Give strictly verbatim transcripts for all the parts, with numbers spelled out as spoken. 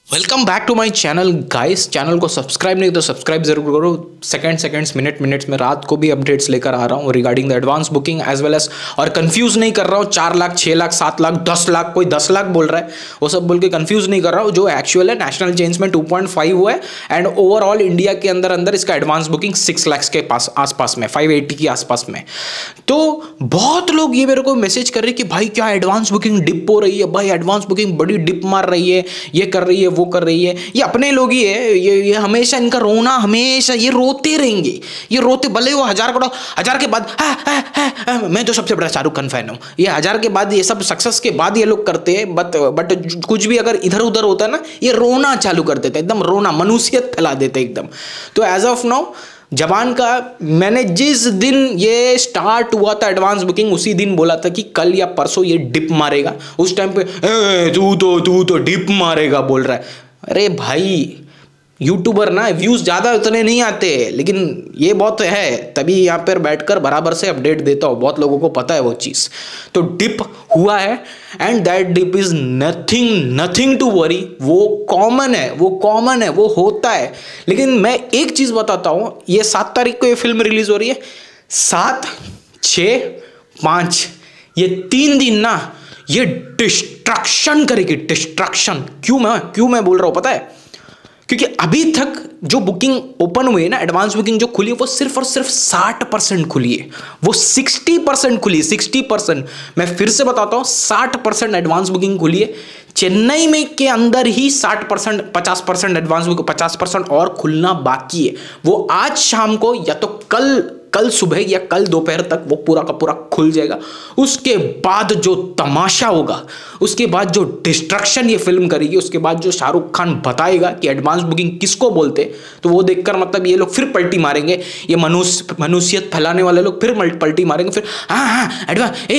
Welcome back to my channel guys. Channel को subscribe नहीं तो सब्सक्राइब जरूर करो। सेकंड सेकंड्स मिनट मिनट्स में रात को भी अपडेट्स लेकर आ रहा हूँ regarding the advance booking as well as, और कंफ्यूज नहीं कर रहा हूँ। चार लाख छः लाख सात लाख दस लाख कोई दस लाख बोल रहा है, वो सब बोल के कंफ्यूज नहीं कर रहा हूँ। जो एक्चुअल है नेशनल चेंज में टू पॉइंट फाइव हुआ है एंड ओवरऑल इंडिया के अंदर अंदर इसका एडवांस बुकिंग सिक्स लैक्स के पास आसपास में, फाइव एट्टी के आसपास में। तो बहुत लोग ये मेरे को मैसेज कर रहे हैं कि भाई क्या एडवांस बुकिंग डिप हो रही है, भाई एडवांस बुकिंग बड़ी डिप मार रही है, ये कर रही है वो कर रही है। ये अपने लोग ही है, ये ये हमेशा इनका रोना, हमेशा ये रोते रहेंगे, ये रोते भले वो हजार करोड़ हजार के बाद हा, हा, हा, हा, मैं तो सबसे बड़ा शाहरुख खान फैन हूँ। ये हजार के बाद ये सब सक्सेस के बाद ये लोग करते हैं, बट बट कुछ भी अगर इधर उधर होता है ना, ये रोना चालू कर देते हैं, एकदम रोना, मनुष्यत फैला देते हैं एकदम। तो एज ऑफ नाउ जबान का मैंने जिस दिन ये स्टार्ट हुआ था एडवांस बुकिंग, उसी दिन बोला था कि कल या परसों ये डिप मारेगा। उस टाइम पे तू तो तू तो डिप मारेगा बोल रहा है। अरे भाई यूट्यूबर ना, व्यूज ज़्यादा उतने नहीं आते, लेकिन ये बहुत है, तभी यहाँ पर बैठकर बराबर से अपडेट देता हूँ। बहुत लोगों को पता है वो चीज़। तो डिप हुआ है and that dip is nothing nothing to worry. वो कॉमन है, वो कॉमन है, वो होता है। लेकिन मैं एक चीज़ बताता हूँ, ये सात तारीख को ये फिल्म रिलीज हो रही है। सात छः पाँच ये तीन दिन ना ये डिस्ट्रक्शन करेगी, डिस्ट्रक्शन। क्यों मैं क्यों मैं बोल रहा हूँ पता है? क्योंकि अभी तक जो बुकिंग ओपन हुई है ना, एडवांस बुकिंग जो खुली है, वो सिर्फ और सिर्फ साठ परसेंट खुली है। वो साठ परसेंट खुली है, साठ परसेंट। मैं फिर से बताता हूँ, साठ परसेंट एडवांस बुकिंग खुली है। चेन्नई में के अंदर ही साठ परसेंट पचास परसेंट एडवांस बुकिंग, पचास परसेंट और खुलना बाकी है। वो आज शाम को या तो कल कल सुबह या कल दोपहर तक वो पूरा का पूरा खुल जाएगा। उसके बाद जो तमाशा होगा, उसके बाद जो डिस्ट्रक्शन ये फिल्म करेगी, उसके बाद जो शाहरुख खान बताएगा कि एडवांस बुकिंग किसको बोलते, तो वो देखकर मतलब ये लोग फिर पलटी मारेंगे। ये मनुष्य मनुष्यत फैलाने वाले लोग फिर पलटी मारेंगे। फिर हाँ हाँ एडवांस ए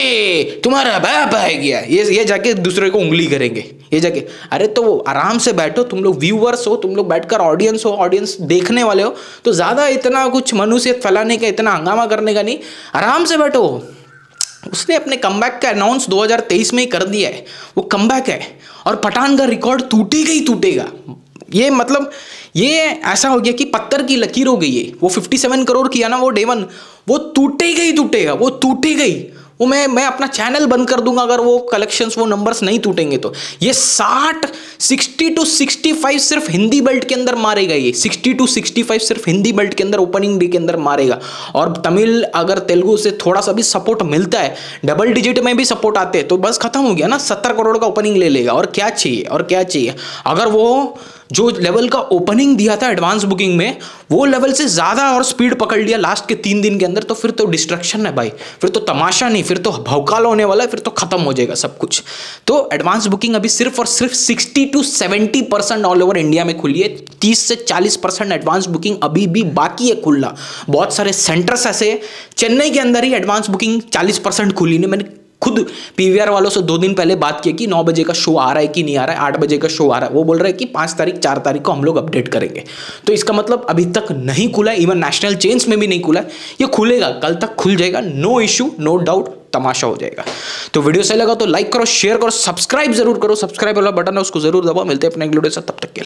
ए तुम्हारा बाप आ गया, ये ये जाके दूसरे को उंगली करेंगे। ये जाके अरे तो आराम से बैठो, तुम लोग व्यूअर्स हो, तुम लोग बैठकर ऑडियंस हो, ऑडियंस देखने वाले हो, तो ज़्यादा इतना कुछ मनुष्यत फैलाने का, इतना हंगामा करने का नहीं, आराम से बैठो। उसने अपने कमबैक का अनाउंस दो हज़ार तेईस में ही कर दिया है। वो कमबैक है और पठान का रिकॉर्ड टूटेगा ही टूटेगा। ये मतलब ये ऐसा हो गया कि पत्थर की लकीर हो गई है। वो सत्तावन करोड़ किया ना वो डे वन, वो टूटेगा ही टूटेगा, वो टूटेगा ही। वो मैं मैं अपना चैनल बंद कर दूंगा अगर वो कलेक्शंस, वो नंबर्स नहीं टूटेंगे तो। ये साठ सिक्सटी टू सिक्सटी फाइव सिर्फ हिंदी बेल्ट के अंदर मारेगा। ये सिक्सटी टू सिक्सटी फाइव सिर्फ हिंदी बेल्ट के अंदर ओपनिंग डे के अंदर मारेगा। और तमिल अगर तेलुगु से थोड़ा सा भी सपोर्ट मिलता है, डबल डिजिट में भी सपोर्ट आते हैं, तो बस खत्म हो गया ना। सत्तर करोड़ का ओपनिंग ले लेगा। और क्या चाहिए, और क्या चाहिए? अगर वो जो लेवल का ओपनिंग दिया था एडवांस बुकिंग में, वो लेवल से ज़्यादा और स्पीड पकड़ लिया लास्ट के तीन दिन के अंदर, तो फिर तो डिस्ट्रक्शन है भाई, फिर तो तमाशा नहीं, फिर तो भौकाल होने वाला है, फिर तो खत्म हो जाएगा सब कुछ। तो एडवांस बुकिंग अभी सिर्फ और सिर्फ sixty to seventy percent all over India में खुली है। तीस से चालीस परसेंट एडवांस बुकिंग अभी भी बाकी है खुलना। बहुत सारे सेंटर्स ऐसे, चेन्नई के अंदर ही एडवांस बुकिंग चालीस परसेंट खुली नहीं। मैंने खुद पीवीआर वालों से दो दिन पहले बात की कि नौ बजे का शो आ रहा है कि नहीं आ रहा है, आठ बजे का शो आ रहा है। वो बोल रहे हैं कि पाँच तारीख चार तारीख को हम लोग अपडेट करेंगे। तो इसका मतलब अभी तक नहीं खुला है, इवन नेशनल चेन्स में भी नहीं खुला है। ये खुलेगा, कल तक खुल जाएगा, नो इशू, नो डाउट, तमाशा हो जाएगा। तो वीडियो सही लगा तो लाइक करो, शेयर करो, सब्सक्राइब जरूर करो। सब्सक्राइब वाला बटन है उसको जरूर दबाओ। मिलते हैं अपने अगले वीडियो से, तब तक के लिए।